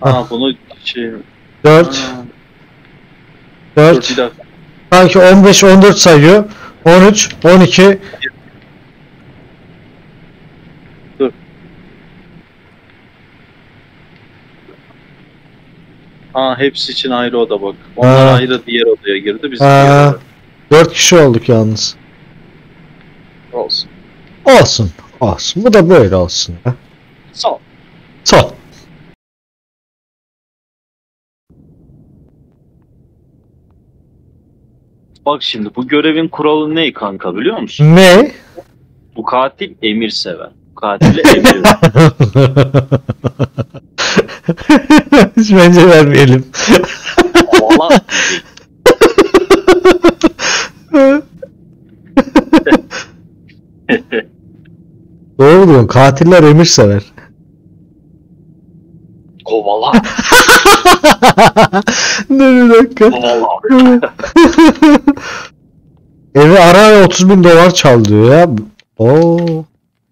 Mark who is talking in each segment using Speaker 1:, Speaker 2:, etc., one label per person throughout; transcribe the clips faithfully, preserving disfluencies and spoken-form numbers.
Speaker 1: Aa bunu şey...
Speaker 2: dört.
Speaker 1: Aa, dur
Speaker 2: dört.
Speaker 1: bir dakika.
Speaker 2: Sanki on beş on dört sayıyor. on üç on iki.
Speaker 1: Dur. Aa hepsi için ayrı oda bak. Onlar
Speaker 2: Ha.
Speaker 1: ayrı diğer odaya girdi. Biz
Speaker 2: Ha.
Speaker 1: diğer odaya.
Speaker 2: dört kişi olduk yalnız.
Speaker 1: Olsun.
Speaker 2: Olsun. Olsun. Bu da böyle olsun ya.
Speaker 1: Sağ ol.
Speaker 2: Sağ ol.
Speaker 1: Bak şimdi bu görevin kuralı ne kanka biliyor musun?
Speaker 2: Ne?
Speaker 1: Bu katil emir sever. Bu katile emir ver.
Speaker 2: Hiç bence vermeyelim.
Speaker 1: Valla
Speaker 2: Doğru diyorsun. Katiller emir sever.
Speaker 1: kovala.
Speaker 2: Dur bir dakika.
Speaker 1: Kovala.
Speaker 2: Evi ara otuz bin dolar çal diyor ya. Oo.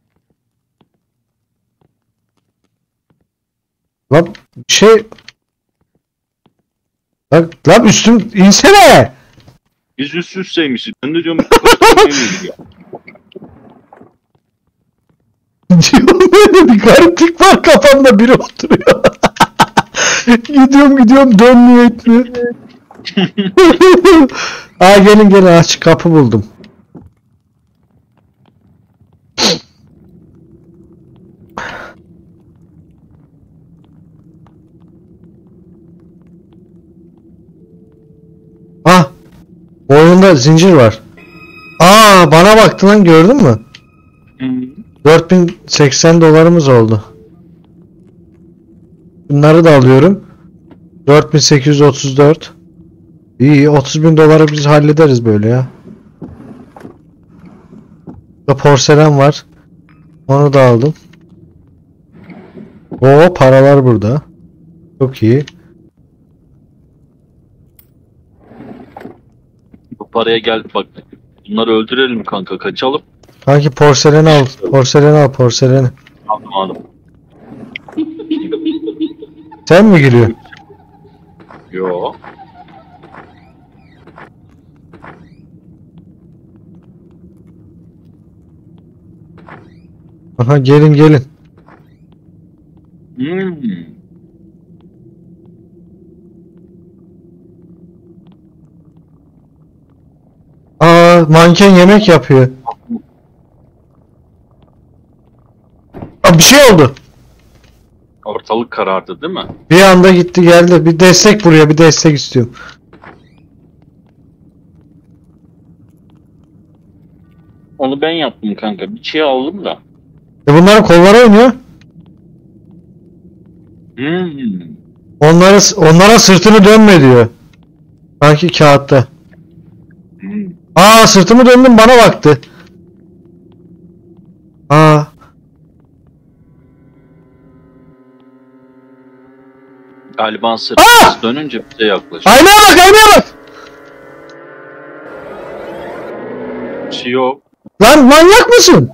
Speaker 2: Lan şey. Lan, lan üstüm insene.
Speaker 1: Biz üst üsteymişiz. Ben de diyorum ya.
Speaker 2: Diyorum böyle bir gariplik var kafamda, biri oturuyor. Gidiyorum gidiyorum dönmüyor etmiyor. Aa gelin gelin, açık kapı buldum. Ah, oyunda zincir var. Aa bana baktı lan, gördün mü? dört bin seksen dolarımız oldu. Bunları da alıyorum. dört bin sekiz yüz otuz dört. İyi, otuz bin doları biz hallederiz böyle ya. Burada porselen var. Onu da aldım. Oo, paralar burada. Çok iyi.
Speaker 1: Bu paraya gel bak. Bunları öldürelim kanka, kaçalım.
Speaker 2: Kanki porseleni al. Porseleni al porseleni.
Speaker 1: Aldım aldım.
Speaker 2: Sen mi giriyorsun?
Speaker 1: Yo.
Speaker 2: Aha gelin gelin.
Speaker 1: Hmm.
Speaker 2: Aa manken yemek yapıyor. Aa, bir şey oldu.
Speaker 1: Ortalık karardı değil mi?
Speaker 2: Bir anda gitti geldi. Bir destek buraya, bir destek istiyorum.
Speaker 1: Onu ben yaptım kanka. Bir şey aldım da.
Speaker 2: E bunların kolları oynuyor.
Speaker 1: Hmm.
Speaker 2: Onlara, onlara sırtını dönme diyor. Sanki kağıtta.
Speaker 1: Hmm.
Speaker 2: Aa sırtımı döndüm, bana baktı. Aa.
Speaker 1: Galiba sırtımız dönünce bize yaklaşıyor.
Speaker 2: Aynaya bak, aynaya bak.
Speaker 1: Bir şey yok.
Speaker 2: Lan manyak mısın?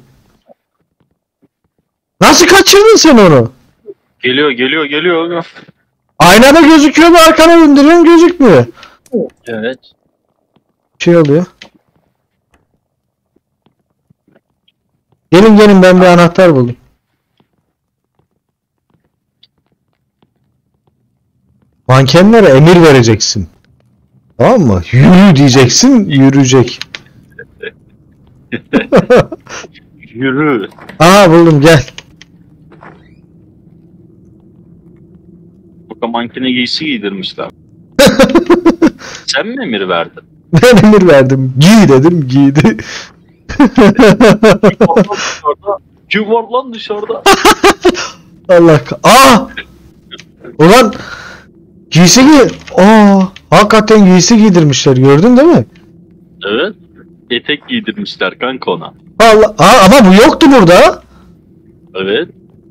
Speaker 2: Nasıl kaçırdın sen onu?
Speaker 1: Geliyor geliyor geliyor.
Speaker 2: Aynada gözüküyor da arkana döndürüyorsun, gözükmüyor.
Speaker 1: Evet.
Speaker 2: Bir şey oluyor. Gelin gelin, ben bir anahtar buldum. Mankenlere emir vereceksin. Tamam mı? Yürü diyeceksin, yürüyecek.
Speaker 1: Yürü.
Speaker 2: Aa buldum, gel.
Speaker 1: Burada mankene giysi giydirmişler. Sen mi emir verdin?
Speaker 2: Ben emir verdim. Giy dedim, giydi.
Speaker 1: Kim var lan dışarıda?
Speaker 2: Allah ka- Aa! Ulan giysi giy. Aa, hakikaten giysi giydirmişler, gördün değil mi?
Speaker 1: Evet. Etek giydirmişler kanka ona.
Speaker 2: Allah. Aa, ama bu yoktu burada.
Speaker 1: Evet.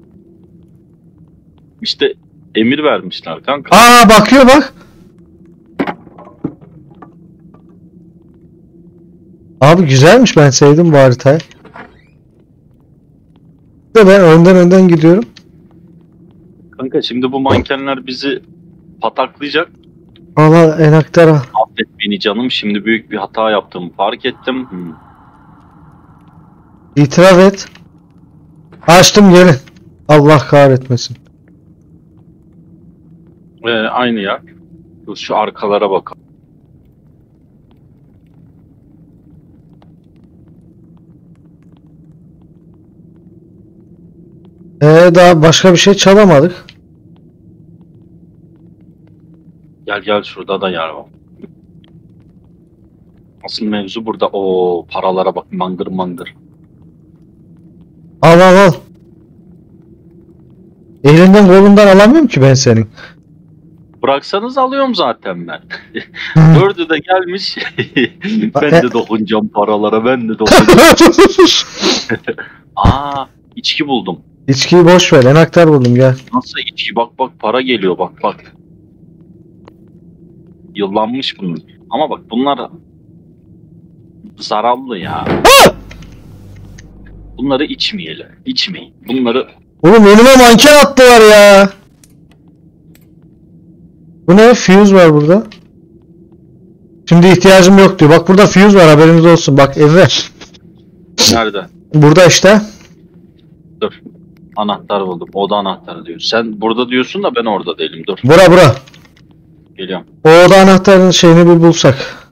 Speaker 1: İşte emir vermişler kanka.
Speaker 2: Aa bakıyor bak. Abi güzelmiş, ben sevdim bu haritayı. De ben önden önden gidiyorum.
Speaker 1: Kanka şimdi bu mankenler bizi pataklayacak.
Speaker 2: Allah enaktara.
Speaker 1: Affet beni canım, şimdi büyük bir hata yaptım fark ettim. Hmm.
Speaker 2: İtiraf et. Açtım gelin. Allah kahretmesin.
Speaker 1: Ee, aynı ya. Dur şu arkalara bakalım.
Speaker 2: Ee, daha başka bir şey çalamadık.
Speaker 1: Gel gel, şurada da yer var. Asıl mevzu burada. O paralara bak, mangır mangır.
Speaker 2: Al al al. Elinden kolundan alamıyorum ki ben senin.
Speaker 1: Bıraksanız alıyorum zaten ben. Dördü de gelmiş. Ben
Speaker 2: E-
Speaker 1: de dokunacağım paralara, ben de dokunacağım. Aa, içki buldum.
Speaker 2: İçkiyi boş ver. Enaktar buldum gel.
Speaker 1: Nasıl içki? Bak bak, para geliyor, bak bak. Yıllanmış bunlar. Ama bak bunlar zararlı ya. Bunları içmeyelim. İçmeyin. Bunları
Speaker 2: Oğlum önüme manken attılar ya. Bu ne? Fuse var burada. Şimdi ihtiyacım yok diyor. Bak burada fuse var, haberiniz olsun. Bak Evre.
Speaker 1: nerede?
Speaker 2: Burada işte.
Speaker 1: Dur. Anahtar buldum. Oda anahtarı diyor. Sen burada diyorsun da ben orada değilim. Dur.
Speaker 2: Bura bura.
Speaker 1: Geliyorum.
Speaker 2: O oda anahtarının şeyini bir bulsak.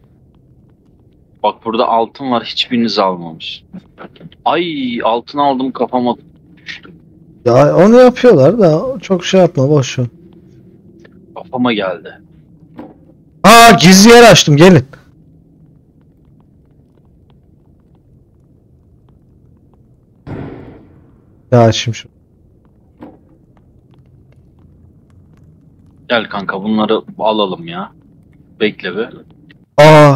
Speaker 1: Bak burada altın var. Hiçbiriniz almamış. Ay, altın aldım, kafama düştü.
Speaker 2: Ya onu yapıyorlar da çok şey yapma, boş ver.
Speaker 1: Kafama geldi.
Speaker 2: Aa, gizli yer açtım, gelin. Ya şimdi şu.
Speaker 1: Gel kanka, bunları alalım ya. Bekle be.
Speaker 2: Aa.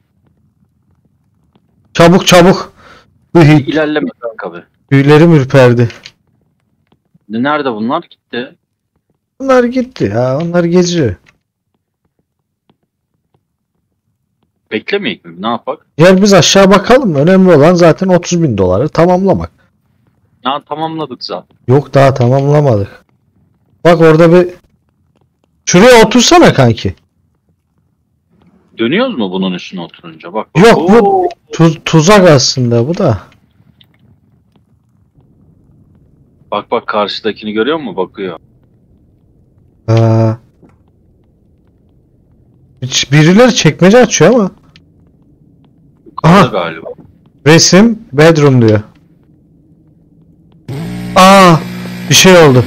Speaker 2: Çabuk çabuk. Hıh,
Speaker 1: İlerleme kanka be.
Speaker 2: tüylerim ürperdi.
Speaker 1: Nerede bunlar? Gitti.
Speaker 2: Bunlar gitti ya. Onlar geziyor.
Speaker 1: Beklemeyek mi? Ne yapak?
Speaker 2: Gel biz aşağı bakalım. Önemli olan zaten otuz bin doları tamamlamak.
Speaker 1: Ya tamamladık zaten.
Speaker 2: Yok, daha tamamlamadık. Bak orada bir... Şuraya otursana kanki.
Speaker 1: Dönüyoruz mu bunun üstüne oturunca? Bak.
Speaker 2: Yok, bu
Speaker 1: Oo.
Speaker 2: tuz- tuzak aslında bu da.
Speaker 1: Bak bak, karşıdakini görüyor musun? Bakıyor.
Speaker 2: Aa. Hiç- Birileri çekmece açıyor ama.
Speaker 1: Aha.
Speaker 2: Aha.
Speaker 1: Galiba.
Speaker 2: Resim bedroom diyor. Aa, bir şey oldu.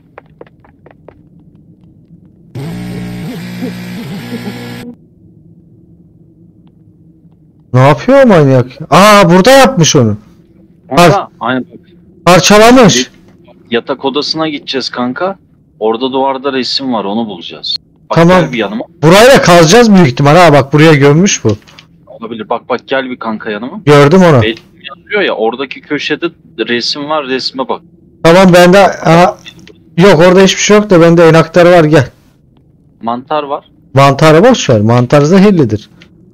Speaker 2: Ne yapıyor o manyak? Aa, burada yapmış onu.
Speaker 1: Kanka, aynen.
Speaker 2: Parçalamış.
Speaker 1: Yatak odasına gideceğiz kanka. Orada duvarda resim var, onu bulacağız. Bak
Speaker 2: Tamam.
Speaker 1: gel bir yanıma.
Speaker 2: Burayla kazacağız büyük ihtimal. Ha bak, buraya gömmüş bu.
Speaker 1: Olabilir. Bak bak, gel bir kanka yanıma.
Speaker 2: Gördüm onu.
Speaker 1: Resim yazıyor ya, oradaki köşede resim var, resme bak.
Speaker 2: Tamam, bende aha, yok orada hiçbir şey yok da bende enaktarı var, gel.
Speaker 1: Mantar var.
Speaker 2: Mantarı boş ver. Mantar zehirlidir.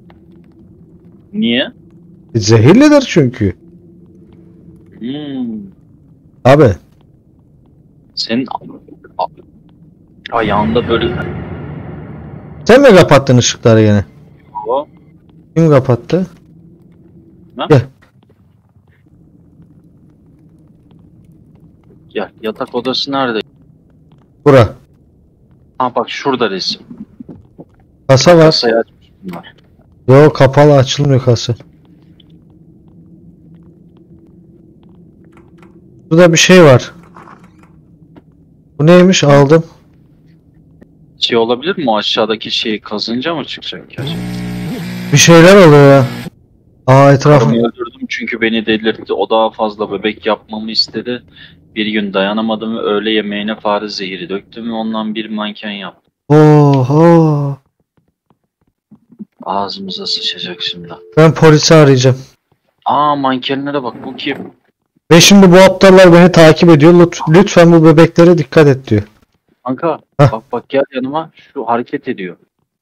Speaker 1: Niye?
Speaker 2: Zehirlidir çünkü.
Speaker 1: Hmm.
Speaker 2: Abi.
Speaker 1: Senin ayağında böyle
Speaker 2: Sen mi kapattın ışıkları yine?
Speaker 1: o.
Speaker 2: Kim kapattı?
Speaker 1: Ha?
Speaker 2: Gel.
Speaker 1: Gel. Yatak odası nerede?
Speaker 2: Bura.
Speaker 1: Ha bak, şurada resim.
Speaker 2: Kasa var.
Speaker 1: Kasayı açmış bunlar.
Speaker 2: Yok, kapalı, açılmıyor kasa. Burada bir şey var. Bu neymiş? Aldım.
Speaker 1: Şey olabilir mi? O aşağıdaki şeyi kazınca mı çıkacak ki acaba?
Speaker 2: Bir şeyler oluyor ya. Aa, etrafım.
Speaker 1: Karımı öldürdüm çünkü beni delirtti. O daha fazla bebek yapmamı istedi. Bir gün dayanamadım ve öğle yemeğine fare zehiri döktüm ve ondan bir manken yaptım.
Speaker 2: Oho.
Speaker 1: Ağzımıza sıçacak şimdi.
Speaker 2: Ben polisi arayacağım.
Speaker 1: Aa, mankenlere bak, bu kim?
Speaker 2: Ve şimdi bu aptallar beni takip ediyor. Lut- Lütfen bu bebeklere dikkat et diyor.
Speaker 1: Kanka
Speaker 2: Heh.
Speaker 1: bak bak, gel yanıma, şu hareket ediyor.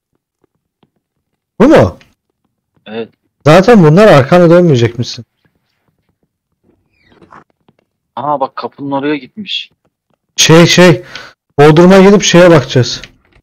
Speaker 2: Bu mu?
Speaker 1: Evet.
Speaker 2: Zaten bunlar arkana dönmeyecek misin?
Speaker 1: Aa bak, kapının oraya gitmiş.
Speaker 2: Şey şey. Bodrum'a gidip şeye bakacağız.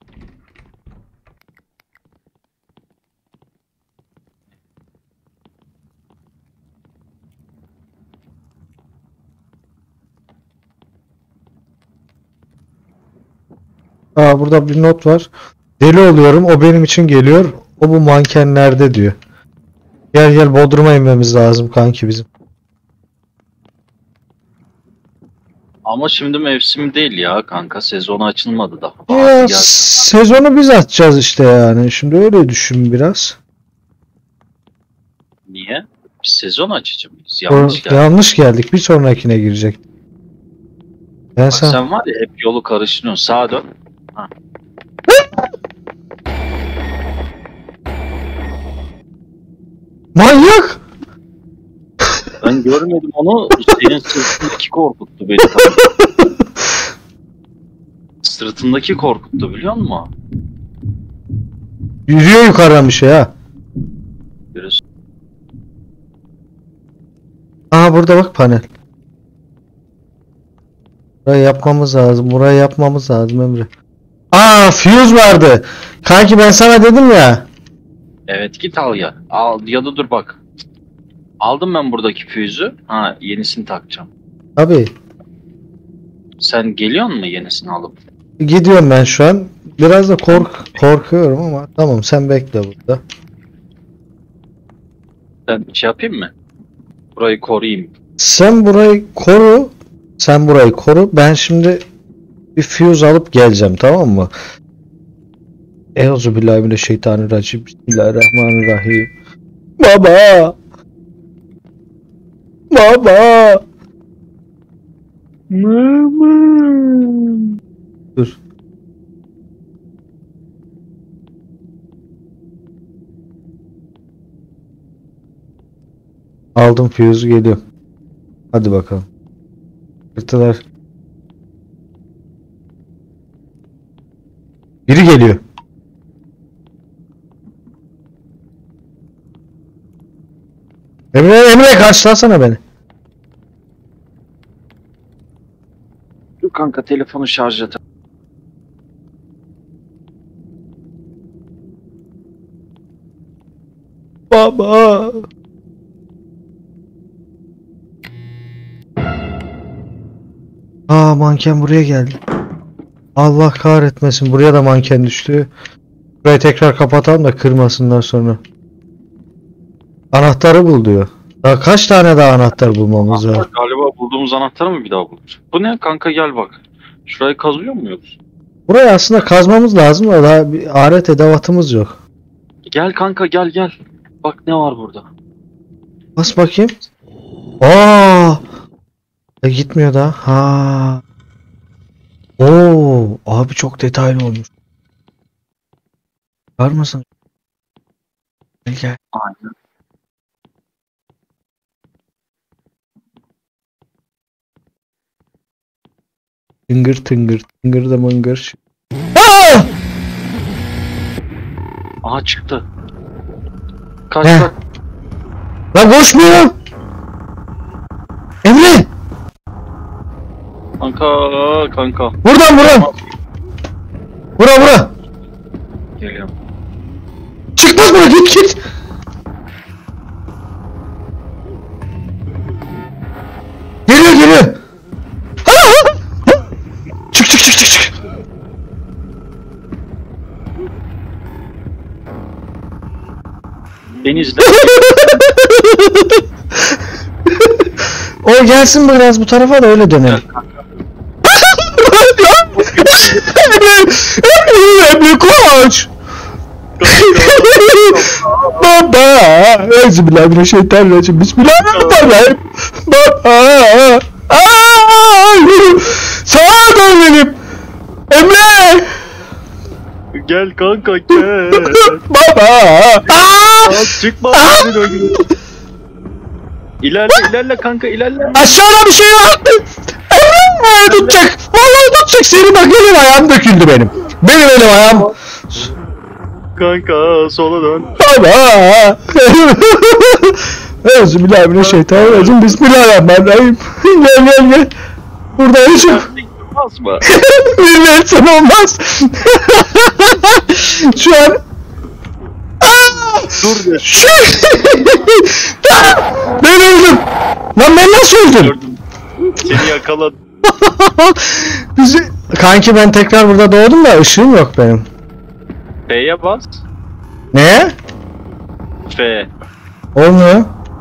Speaker 2: Aa, burada bir not var. Deli oluyorum. O benim için geliyor. O bu mankenlerde diyor. Gel gel Bodrum'a inmemiz lazım kanki bizim.
Speaker 1: Ama şimdi mevsim değil ya kanka. Sezonu açılmadı daha.
Speaker 2: Ya
Speaker 1: Gel.
Speaker 2: sezonu biz açacağız işte yani. Şimdi öyle düşün biraz.
Speaker 1: Niye? Biz sezon açacağız. Biz
Speaker 2: O-
Speaker 1: yanlış geldik.
Speaker 2: yanlış geldik. Bir sonrakine girecek. Ben
Speaker 1: Bak
Speaker 2: sen...
Speaker 1: sen var ya hep yolu karıştırıyorsun. Sağa dön.
Speaker 2: Manyak!
Speaker 1: Ben görmedim onu. Senin sırtındaki korkuttu beni. Sırtındaki korkuttu biliyor musun?
Speaker 2: Yürüyor yukarıdan bir şey ha.
Speaker 1: Biraz.
Speaker 2: Aa, burada bak panel. Burayı yapmamız lazım. Burayı yapmamız lazım Emre. Aa, fuse vardı. Kanki ben sana dedim ya.
Speaker 1: Evet git al ya. Al ya da dur bak. Aldım ben buradaki füzü. Ha yenisini takacağım.
Speaker 2: Abi
Speaker 1: Sen geliyor musun yenisini alıp?
Speaker 2: gidiyorum ben şu an. Biraz da kork korkuyorum ama tamam, sen bekle burada.
Speaker 1: Ben şey yapayım mı? Burayı koruyayım.
Speaker 2: Sen burayı koru. Sen burayı koru. Ben şimdi bir fuse alıp geleceğim, tamam mı? Euzubillahimineşşeytanirracim. Bismillahirrahmanirrahim. Baba. Baba. Mama. Dur. Aldım fuse'u, geliyor. Hadi bakalım. Fırtılar. Biri geliyor. Emre, Emre karşılasana beni.
Speaker 1: Dur kanka telefonu şarja tak.
Speaker 2: Baba. Aa, manken buraya geldi. Allah kahretmesin, buraya da manken düştü. Burayı tekrar kapatalım da kırmasınlar sonra. Anahtarı bul diyor. Daha kaç tane daha anahtar bulmamız var?
Speaker 1: Galiba bulduğumuz anahtarı mı bir daha buluruz? Bu ne kanka gel bak. Şurayı kazıyor muyuz?
Speaker 2: Burayı aslında kazmamız lazım da daha bir alet edevatımız yok.
Speaker 1: Gel kanka gel gel. Bak ne var burada.
Speaker 2: Bas bakayım. Aa! E, gitmiyor da. Ha. Oo, abi çok detaylı olmuş. Var mısın? Gel gel.
Speaker 1: Aynen.
Speaker 2: Tıngır tıngır tıngır da mıngır. Aa!
Speaker 1: Aha çıktı. Kaç
Speaker 2: He.
Speaker 1: kaç.
Speaker 2: Lan koşmuyor. Emre!
Speaker 1: Kanka kanka.
Speaker 2: Buradan buradan. Bura bura.
Speaker 1: Geliyorum.
Speaker 2: Çıkmaz bura, git git. Geliyor geliyor. Aa! Çık çık çık çık çık.
Speaker 1: Denizde.
Speaker 2: O gelsin biraz bu tarafa da öyle dönelim. Emre! Emre! Emre koş! Baba! Euzubillahimineşşeytanirracim. Bismillahirrahmanirrahim. Baba! Aa! Sağa dön benim! Emre!
Speaker 1: Gel kanka gel.
Speaker 2: Baba! Aa!
Speaker 1: Çıkma. İlerle ilerle kanka ilerle.
Speaker 2: Aşağıda bir şey var! Emre! Tutacak! Vallahi tutacak seni, bak benim ayağım döküldü benim. Benim elim ayağım.
Speaker 1: Kanka sola dön.
Speaker 2: Baba! Euzubillahimineşşeytanirracim. Bismillahirrahmanirrahim. Gel gel gel. Burada yaşım.
Speaker 1: olmaz mı?
Speaker 2: Bir versen olmaz. Şu an
Speaker 1: Dur be.
Speaker 2: Şu... Ben öldüm. Lan ben nasıl öldüm?
Speaker 1: Gördüm. Seni yakaladım.
Speaker 2: Bizi... Kanki ben tekrar burada doğdum da ışığım yok benim.
Speaker 1: F'ye bas.
Speaker 2: Ne?
Speaker 1: F.
Speaker 2: Olmuyor.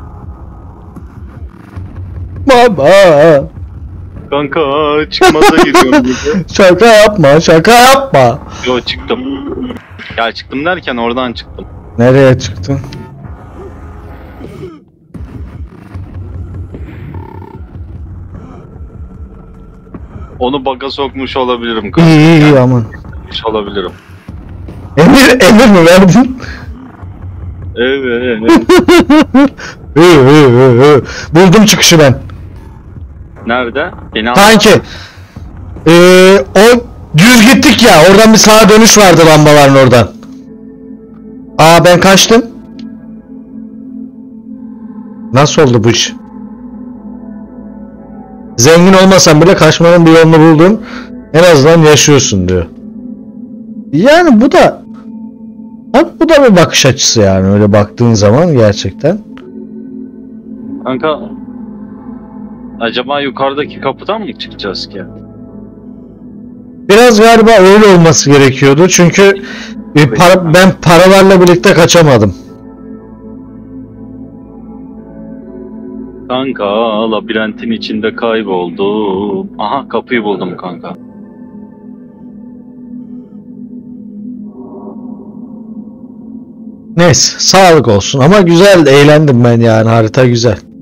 Speaker 2: Baba.
Speaker 1: Kanka çıkmaza gidiyorum.
Speaker 2: Şaka yapma, şaka yapma.
Speaker 1: Yo çıktım. Ya çıktım derken oradan çıktım.
Speaker 2: Nereye çıktın?
Speaker 1: Onu baka sokmuş olabilirim kanka.
Speaker 2: İyi iyi iyi aman.
Speaker 1: Sokmuş olabilirim.
Speaker 2: Emir, emir mi verdin?
Speaker 1: Evet.
Speaker 2: Hı, hı, hı, hı. Buldum çıkışı ben.
Speaker 1: Nerede? Beni al.
Speaker 2: Kanki. Ee, o düz gittik ya. Oradan bir sağa dönüş vardı lambaların oradan. Aa ben kaçtım. Nasıl oldu bu iş? Zengin olmasan bile kaçmanın bir yolunu buldun. En azından yaşıyorsun diyor. Yani bu da Bak bu da bir bakış açısı yani öyle baktığın zaman gerçekten.
Speaker 1: Kanka acaba yukarıdaki kapıdan mı çıkacağız ki?
Speaker 2: Biraz galiba öyle olması gerekiyordu çünkü e, para, ben paralarla birlikte kaçamadım.
Speaker 1: Kanka labirentin içinde kayboldum. Aha kapıyı buldum kanka.
Speaker 2: Neyse sağlık olsun ama güzel eğlendim ben yani harita güzel.